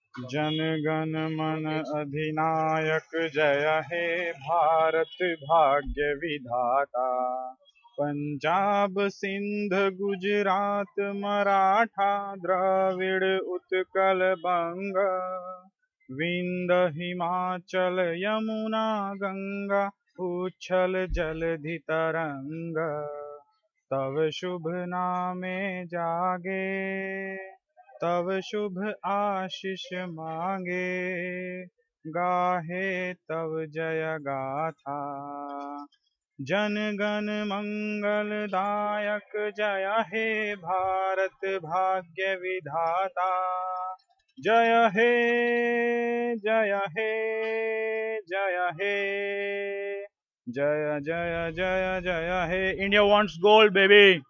जन गण मन अधिनायक जय हे भारत भाग्य विधाता। पंजाब सिंध गुजरात मराठा द्रविड़ उत्कल बंग, विंध्य हिमाचल यमुना गंगा उच्छल जलधि तरंग। तव शुभ नामे जागे, तव शुभ आशीष मांगे, गाहे तव जय गाथा। जन गण मंगल दायक जय हे भारत भाग्य विधाता। जय हे जय हे जय हे जय जय जय जय हे। India wants gold baby.